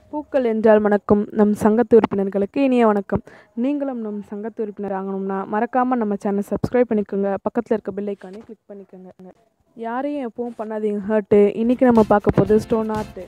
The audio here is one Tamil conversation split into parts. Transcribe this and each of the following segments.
பூக்கள் என்றால் மணக்கும் நம் சங்கத்து உறுப்பினர்களுக்கு இனிய வணக்கம். நீங்களும் நம் சங்கத்து உறுப்பினர் ஆகணும்னா மறக்காமல் நம்ம சேனல் சப்ஸ்கிரைப் பண்ணிக்கோங்க. பக்கத்தில் இருக்க பெல் ஐக்கானே கிளிக் பண்ணிக்கோங்க. யாரையும் எப்பவும் பண்ணாதீங்க ஹர்ட்டு. இன்றைக்கி நம்ம பார்க்க போகுது ஸ்டோன் ஆர்ட்டு.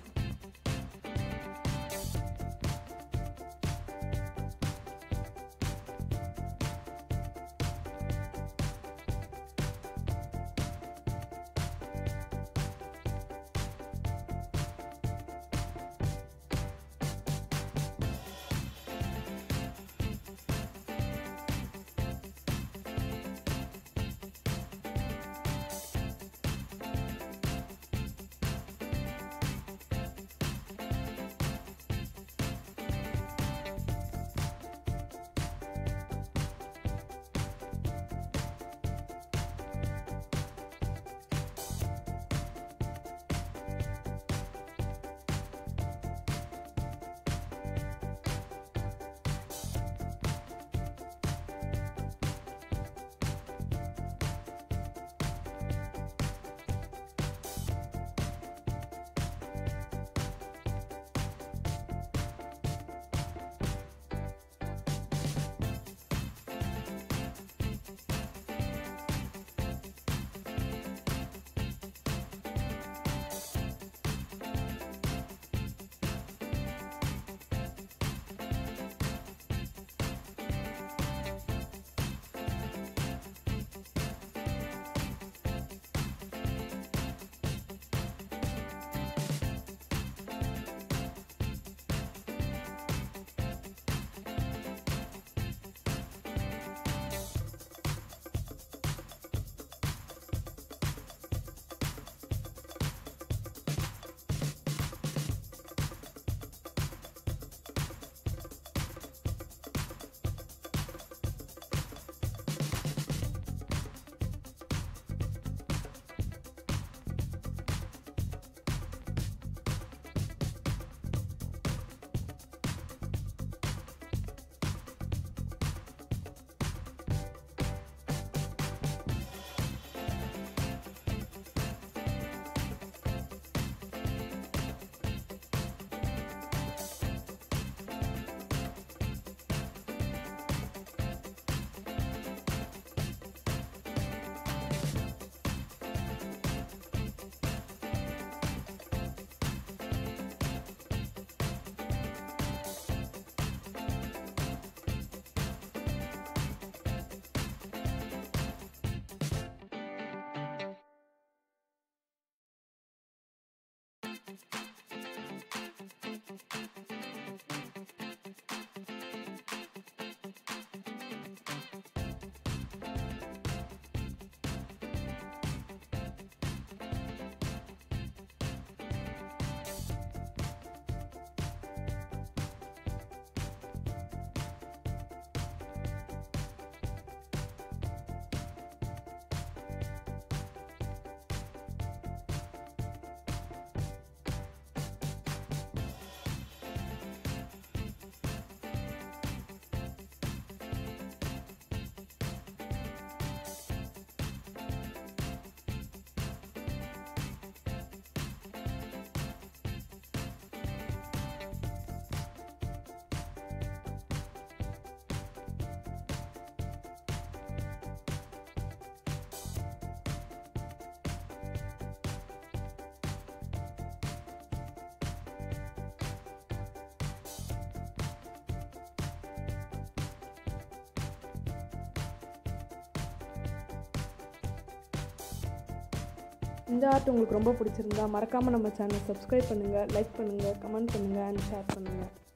இந்த ஆர்ட் உங்களுக்கு ரொம்ப பிடிச்சிருந்தா மறக்காமல் நம்ம சேனல் சப்ஸ்கிரைப் பண்ணுங்கள், லைக் பண்ணுங்கள், கமெண்ட் பண்ணுங்கள் அண்ட் ஷேர் பண்ணுங்கள்.